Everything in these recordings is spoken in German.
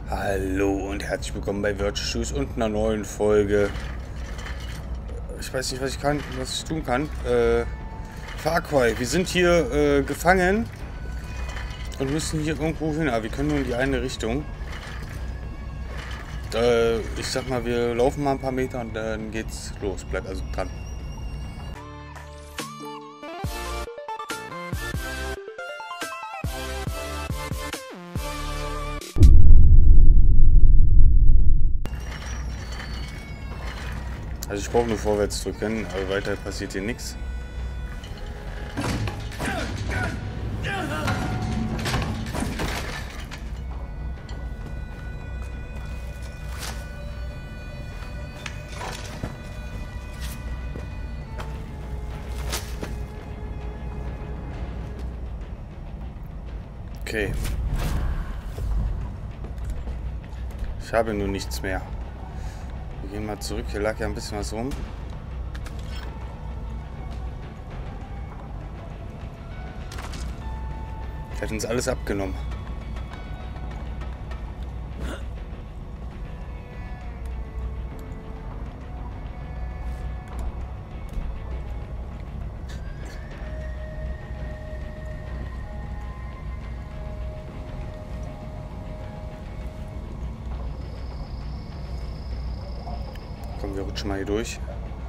Hallo und herzlich willkommen bei Virtual Shoes und einer neuen Folge. Ich weiß nicht, was ich tun kann. Far Cry. Wir sind hier gefangen und müssen hier irgendwo hin. Aber wir können nur in die eine Richtung. Ich sag mal, wir laufen mal ein paar Meter und dann geht's los. Bleibt also dran. Also ich brauche nur vorwärts drücken, aber weiter passiert hier nichts. Okay. Ich habe nur nichts mehr. Wir gehen mal zurück. Hier lag ja ein bisschen was rum. Der hat uns alles abgenommen. Komm, wir rutschen mal hier durch.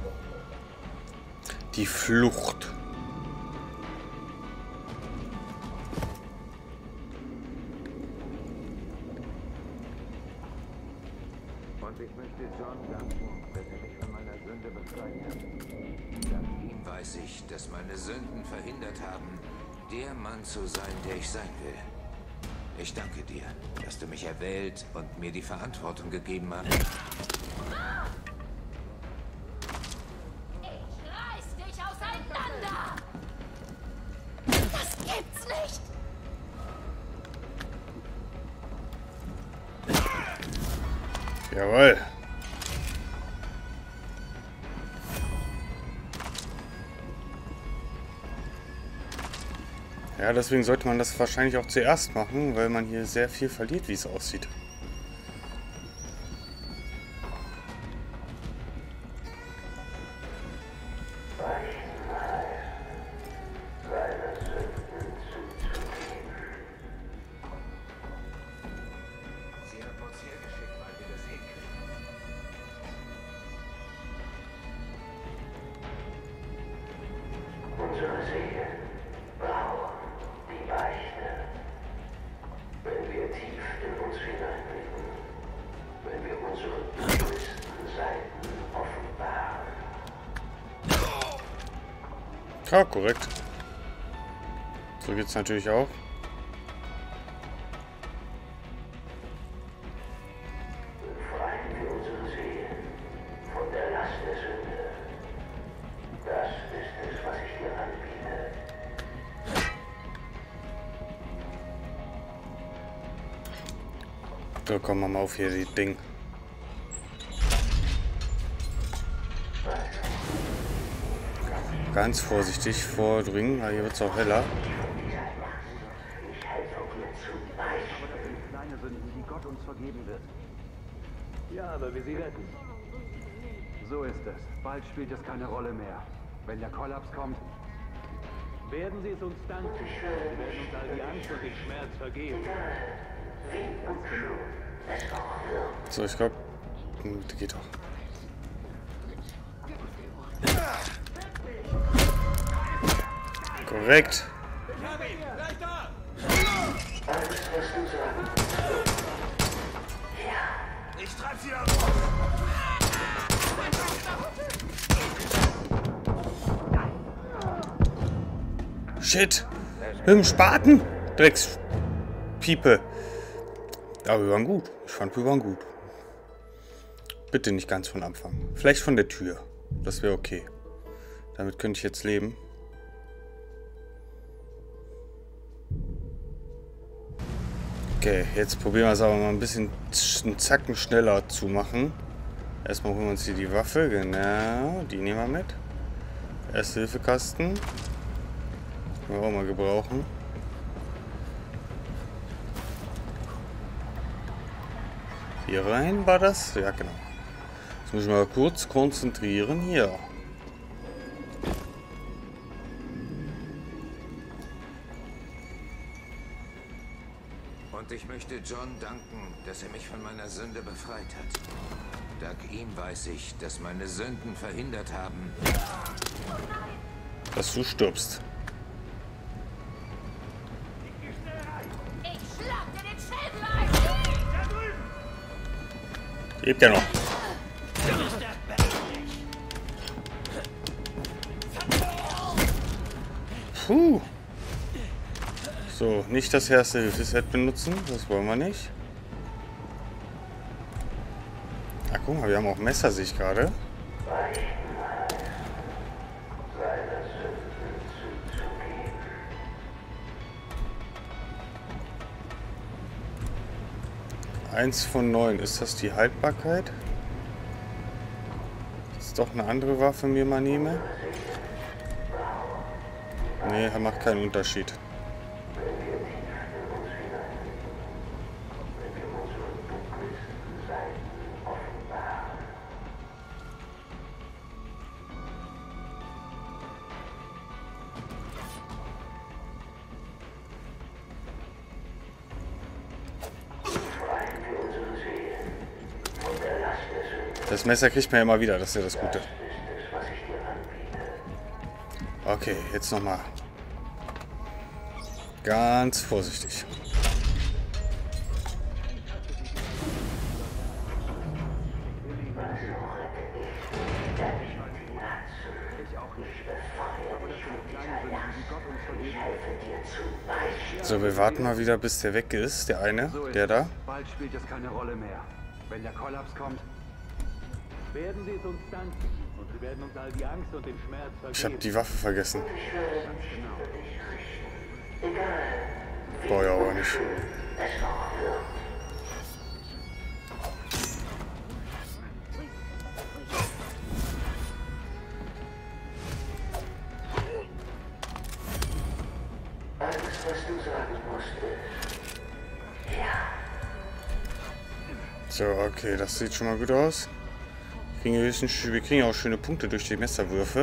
Die Flucht. Und ich möchte John danken, dass er mich von meiner Sünde befreit hat. Dank ihm weiß ich, dass meine Sünden verhindert haben, der Mann zu sein, der ich sein will. Ich danke dir, dass du mich erwählt und mir die Verantwortung gegeben hast. Gibt's nicht! Jawohl. Ja, deswegen sollte man das wahrscheinlich auch zuerst machen, weil man hier sehr viel verliert, wie es aussieht. Unsere Seele braucht die Beichte. Wenn wir tief in uns hineinblicken, wenn wir unsere größten Seiten offenbaren. Ja, korrekt. So geht's natürlich auch. Befreien wir unsere Seelen von der Last der Sünde. Das ist es, was ich dir anbiete. So, komm mal auf hier, die Ding. Ganz vorsichtig vordringen, weil hier wird es auch heller. Ich helfe dir zu beichten. Aber das sind kleine Sünden, die Gott uns vergeben wird. Ja, aber wir sie retten. So ist es. Bald spielt es keine Rolle mehr. Wenn der Kollaps kommt, werden sie es uns danken. Sie werden uns all die Angst und den Schmerz vergeben. Ganz genau. So, ich glaube, geht doch. Korrekt. Alles, was du sagst. Ich treib sie auf! Shit. Mit dem Spaten? Dreckspiepe. Aber wir waren gut. Ich fand, wir waren gut. Bitte nicht ganz von Anfang. Vielleicht von der Tür. Das wäre okay. Damit könnte ich jetzt leben. Okay, jetzt probieren wir es aber mal ein bisschen einen Zacken schneller zu machen. Erstmal holen wir uns hier die Waffe. Genau, die nehmen wir mit. Erste-Hilfe-Kasten. Können wir auch mal gebrauchen. Hier rein war das? Ja, genau. Jetzt muss ich mal kurz konzentrieren. Hier. Und ich möchte John danken, dass er mich von meiner Sünde befreit hat. Dank ihm weiß ich, dass meine Sünden verhindert haben, Dass du stirbst. Ich schlag dir den Schädel ein! Lebt er noch? Puh. So, nicht das erste Hilfeset benutzen. Das wollen wir nicht. Ah, guck mal, wir haben auch Messer, sehe ich gerade. Eins von 9. Ist das die Haltbarkeit? Ist doch eine andere Waffe mir mal nehme? Nee, macht keinen Unterschied. Das Messer kriegt man ja immer wieder, das ist ja das Gute. Okay, jetzt nochmal. Ganz vorsichtig. So, wir warten mal wieder, bis der weg ist, der eine, der da. Bald spielt es keine Rolle mehr. Wenn der Kollaps kommt, werden sie es uns danken. Und sie werden uns all die Angst und den Schmerz vergeben. Ich habe die Waffe vergessen. Boah, ja, aber nicht. Alles, was du sagen musstest. So, okay, das sieht schon mal gut aus. Wir kriegen auch schöne Punkte durch die Messerwürfe.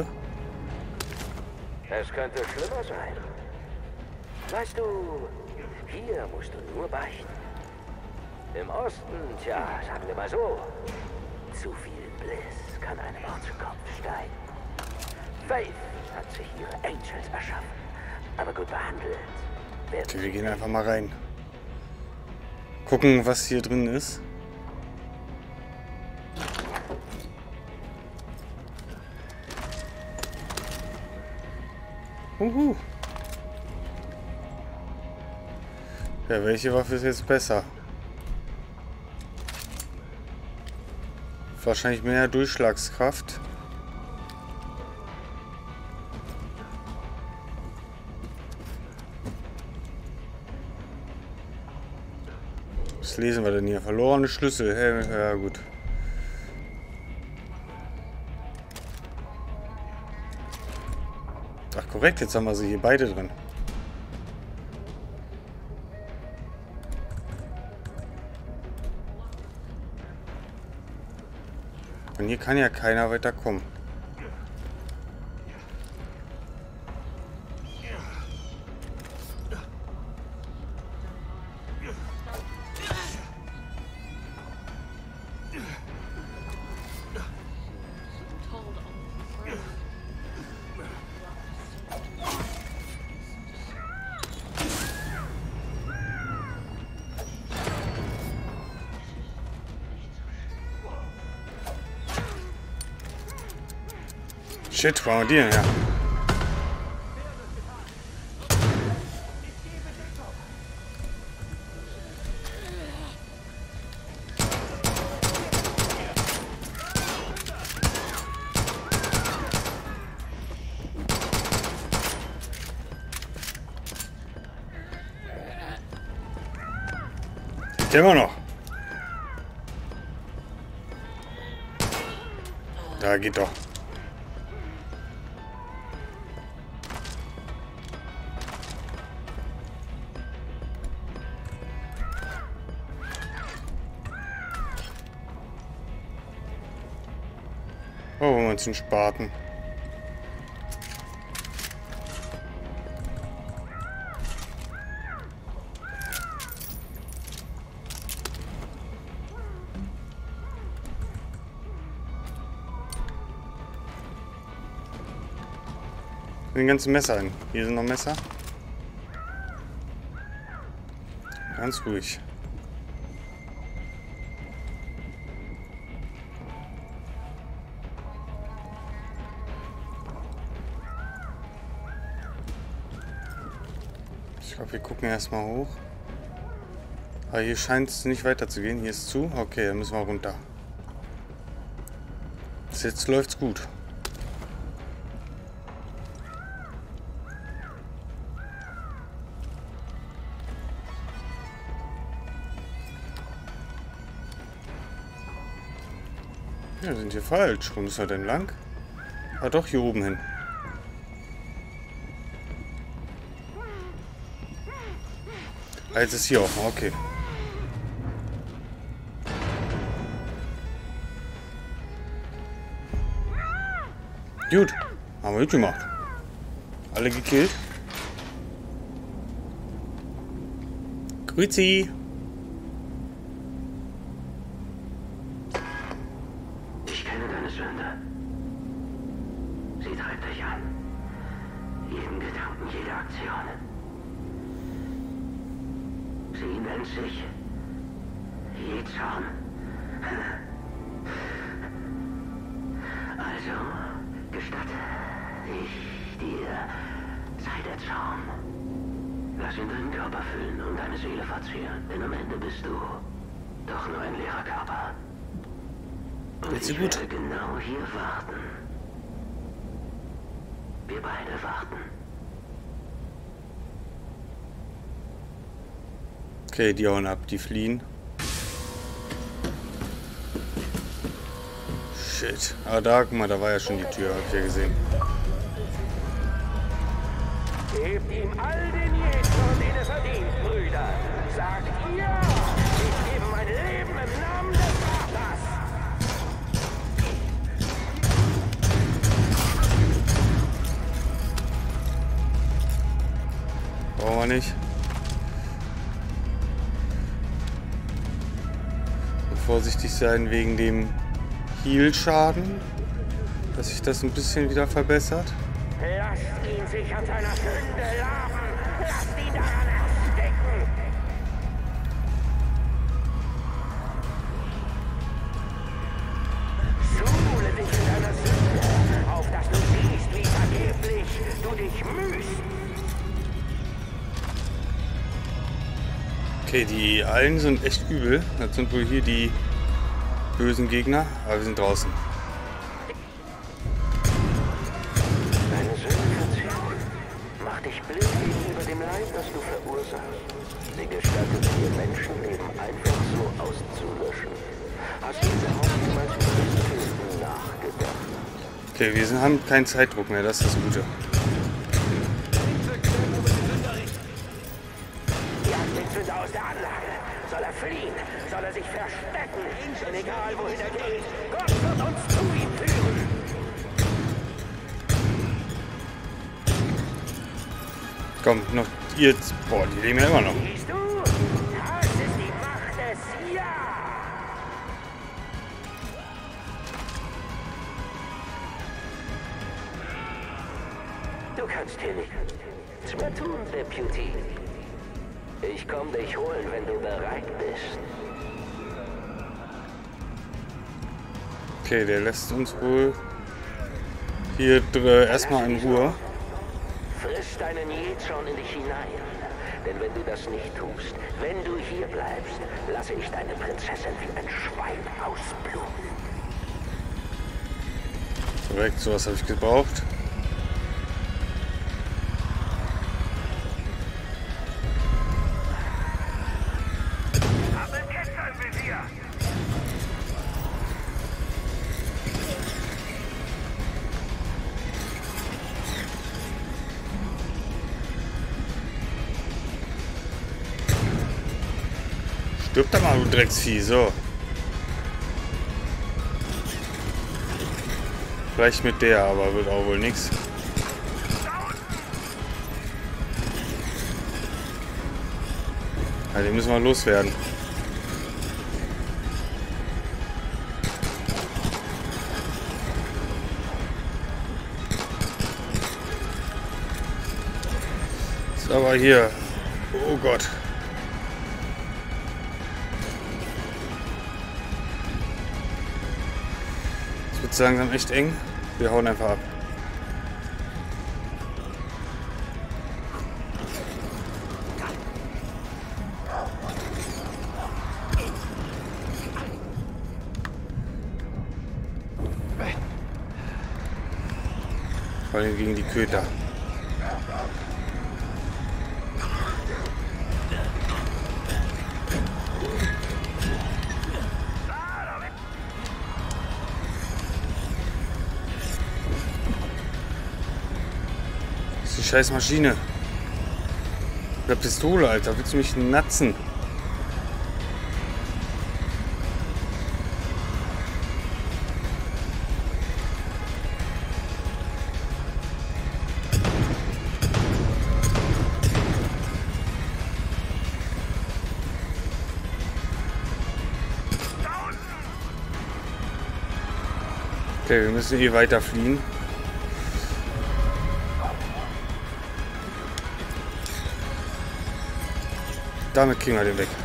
Es könnte schlimmer sein. Weißt du, hier musst du nur beichten. Im Osten, tja, sagen wir mal so, zu viel Bliss kann einem auch zu Kopf steigen. Faith hat sich ihre Angels erschaffen, aber gut behandelt. Okay, wir gehen einfach mal rein. Gucken, was hier drin ist. Ja, welche Waffe ist jetzt besser? Wahrscheinlich mehr Durchschlagskraft. Was lesen wir denn hier? Verlorene Schlüssel. Ja, gut. Ach, korrekt, jetzt haben wir sie hier beide drin. Und hier kann ja keiner weiterkommen. Shit, wo haben wir die denn her? Immer noch. Da geht doch. Oh, holen wir uns den Spaten. Den ganzen Messer an. Hier sind noch Messer. Ganz ruhig. Ich glaube, wir gucken erstmal hoch. Aber hier scheint es nicht weiter zu gehen. Hier ist zu. Okay, dann müssen wir runter. Bis jetzt läuft's gut. Ja, wir sind hier falsch. Wo müssen wir denn lang? Ah, doch, hier oben hin. Ah, jetzt ist hier offen, okay. Gut, haben wir gut gemacht. Alle gekillt. Grüezi. Ich kenne deine Sünde. Sie treibt dich an. Jeden Gedanken, jede Aktion. Sie nennt sich Yizon. Also gestatte ich dir Zeiterzorn. Lass ihn deinen Körper füllen und deine Seele verzehren, denn am Ende bist du doch nur ein leerer Körper. Und Geht's dir ich gut? werde genau hier warten. Wir beide warten. Okay, die hauen ab, die fliehen. Shit. Ah, da, guck mal, da war ja schon die Tür, hab ich ja gesehen. Gebt ihm all den Yizon, den er verdient, Brüder. Sagt ja, ich gebe mein Leben im Namen des Vaters. Brauchen wir nicht. Vorsichtig sein wegen dem Heal-Schaden, dass sich das ein bisschen wieder verbessert. Lasst ihn sich an seiner Sünde laben. Lasst ihn daran ersticken. Suhle dich in deiner Sünde, auf dass du siehst, wie vergeblich du dich mühst. Okay, die Allen sind echt übel. Das sind wohl hier die bösen Gegner, aber wir sind draußen. Deine Sünde verzehrt. Mach dich blind gegenüber dem Leid, das du verursachst. Sie gestattet dir, Menschenleben einfach so auszulöschen. Hast du überhaupt jemals über das Töten nachgedacht? Okay, wir haben keinen Zeitdruck mehr, das ist das Gute. Aus der Anlage. Soll er fliehen? Soll er sich verstecken? Denn egal wohin er geht, Gott wird uns zu ihm führen. Komm, noch jetzt. Boah, die leben ja immer noch. Siehst du? Das ist die Macht des Ja. Du kannst hier nichts mehr tun, Deputy. Ich komm dich holen, wenn du bereit bist. Okay, der lässt uns wohl hier erstmal in Ruhe. Frisch deinen Yizon in dich hinein. Denn wenn du das nicht tust, wenn du hier bleibst, lasse ich deine Prinzessin wie ein Schwein ausbluten. Korrekt, sowas habe ich gebraucht. Stirb da mal, du Drecksvieh, so. Vielleicht mit der, aber wird auch wohl nichts. Ja, den müssen wir loswerden. Ist aber hier. Oh Gott. Es wird langsam echt eng. Wir hauen einfach ab. Vor allem gegen die Köter. Das ist die scheiß Maschine. Oder Pistole, Alter. Willst du mich natzen? Okay, wir müssen eh weiter fliehen. Damit kriegen wir den weg.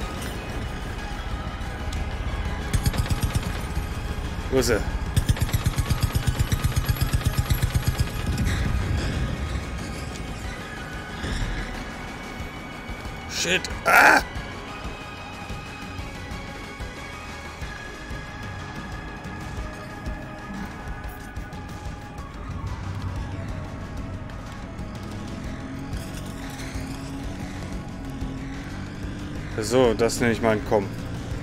Wo ist er? Shit! Ah! So, das nenne ich mal ein Kommen.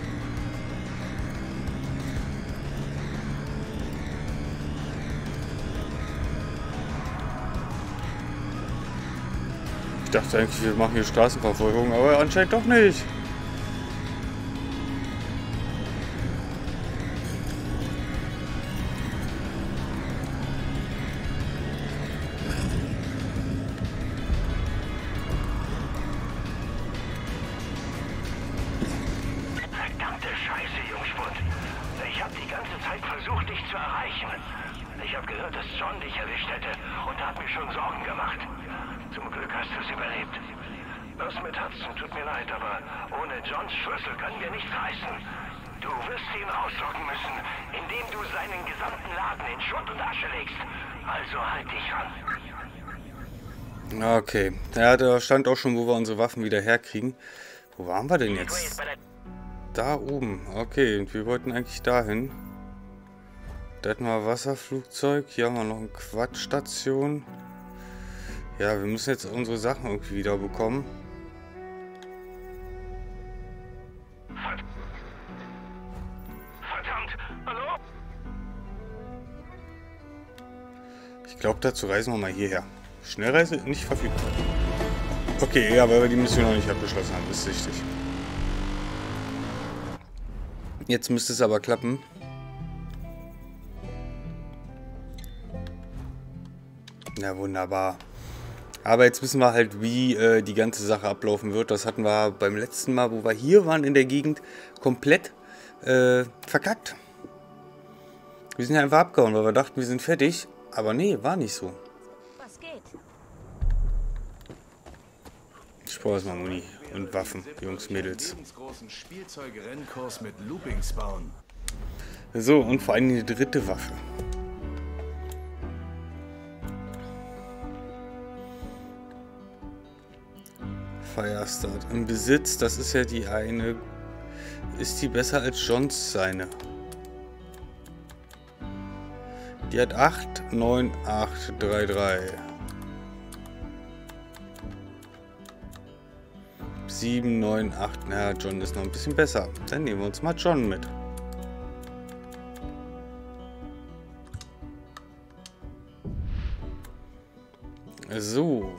Ich dachte eigentlich, wir machen hier Straßenverfolgung, aber anscheinend doch nicht. Verdammte Scheiße, Jungspund. Ich habe die ganze Zeit versucht, dich zu erreichen. Ich habe gehört, dass John dich erwischt hätte und hat mir schon Sorgen gemacht. Zum Glück hast du es überlebt. Das mit Hudson tut mir leid, aber ohne Johns Schlüssel können wir nichts reißen. Du wirst ihn rauslocken müssen, indem du seinen gesamten Laden in Schutt und Asche legst. Also halt dich ran. Okay. Ja, da stand auch schon, wo wir unsere Waffen wieder herkriegen. Wo waren wir denn jetzt? Da oben. Okay, und wir wollten eigentlich dahin. Da hätten wir Wasserflugzeug. Hier haben wir noch eine Quatschstation. Ja, wir müssen jetzt unsere Sachen irgendwie wieder bekommen. Verdammt! Hallo? Ich glaube, dazu reisen wir mal hierher. Schnellreise nicht verfügbar. Okay, ja, weil wir die Mission noch nicht abgeschlossen haben. Das ist richtig. Jetzt müsste es aber klappen. Ja, wunderbar. Aber jetzt wissen wir halt, wie die ganze Sache ablaufen wird. Das hatten wir beim letzten Mal, wo wir hier waren in der Gegend, komplett verkackt. Wir sind ja einfach abgehauen, weil wir dachten, wir sind fertig. Aber nee, war nicht so. Was geht? Ich brauche erstmal Muni und Waffen, Jungs, Mädels. Lebensgroßen Spielzeugrennkurs mit Loopings bauen. So, und vor allem die dritte Waffe. Firestart. Im Besitz, das ist ja die eine. Ist die besser als Johns seine? Die hat 8, 9, 8, 3, 3. 7, 9, 8. Na, John ist noch ein bisschen besser. Dann nehmen wir uns mal John mit. So.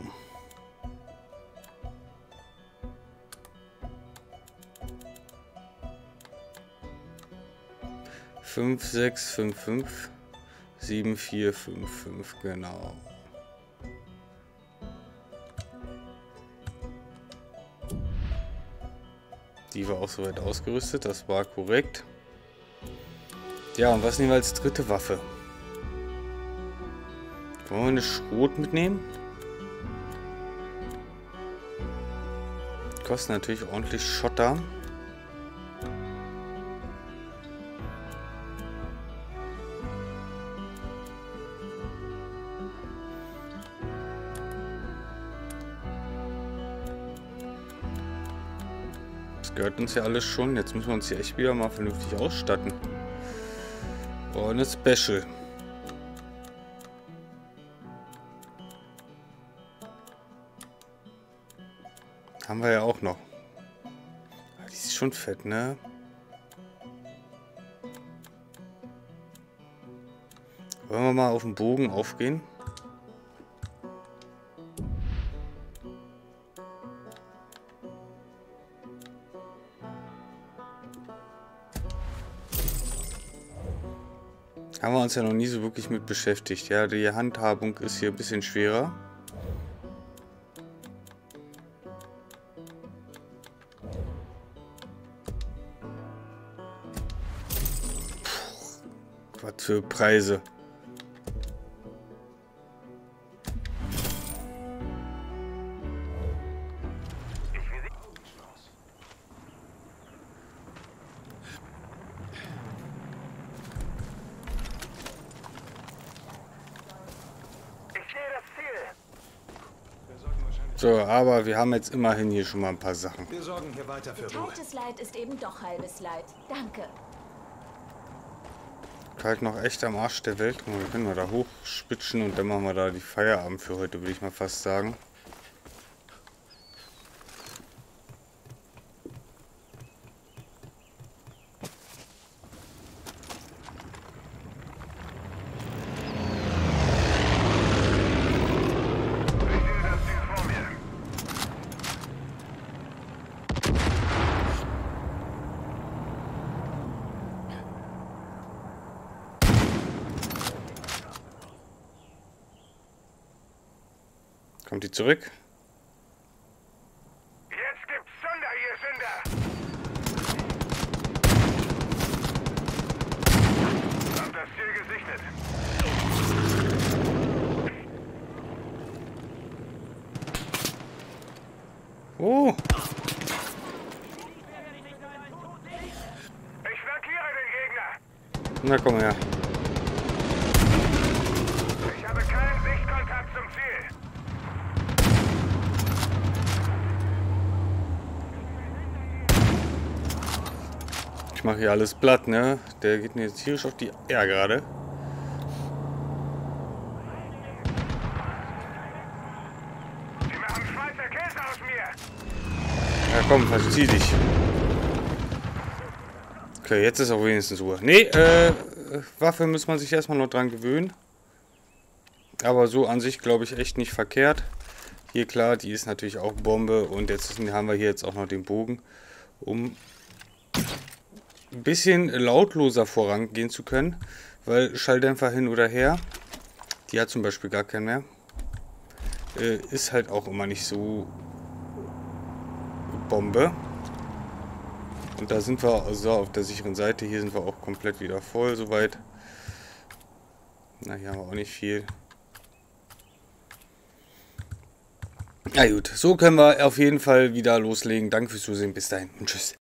Fünf, 6, 5, 5, 7455, genau. Die war auch soweit ausgerüstet, das war korrekt. Ja, und was nehmen wir als dritte Waffe? Wollen wir eine Schrot mitnehmen? Kostet natürlich ordentlich Schotter. Das gehört uns ja alles schon. Jetzt müssen wir uns hier echt wieder mal vernünftig ausstatten. Oh, eine Special. Haben wir ja auch noch. Die ist schon fett, ne? Wollen wir mal auf den Bogen aufgehen? Haben wir uns ja noch nie so wirklich mit beschäftigt. Ja, die Handhabung ist hier ein bisschen schwerer. Was für Preise. So, aber wir haben jetzt immerhin hier schon mal ein paar Sachen. Wir sorgen hier weiter für Ruhe. Geteiltes Leid ist eben doch halbes Leid. Danke. Halt noch echt am Arsch der Welt. Wir können wir da hochspitschen und dann machen wir da die Feierabend für heute, würde ich mal fast sagen. Kommt die zurück? Jetzt gibt's Zunder, ihr Sünder! Habt das Ziel gesichtet. Oh! Ich flankiere den Gegner! Na komm her. Ich habe keinen Sichtkontakt zum Ziel. Ich mache hier alles platt, ne? Der geht mir jetzt tierisch auf die Eier gerade. Sie machen Schweizer Käse aus mir! Ja komm, verzieh dich. Okay, jetzt ist auch wenigstens Ruhe. Nee, Waffe muss man sich erstmal noch dran gewöhnen. Aber so an sich glaube ich echt nicht verkehrt. Hier klar, die ist natürlich auch Bombe. Und jetzt haben wir hier jetzt auch noch den Bogen, um ein bisschen lautloser vorangehen zu können, weil Schalldämpfer hin oder her, die hat zum Beispiel gar keinen mehr, ist halt auch immer nicht so Bombe. Und da sind wir also auf der sicheren Seite, hier sind wir auch komplett wieder voll soweit. Na, hier haben wir auch nicht viel. Na gut, so können wir auf jeden Fall wieder loslegen. Danke fürs Zusehen, bis dahin und tschüss.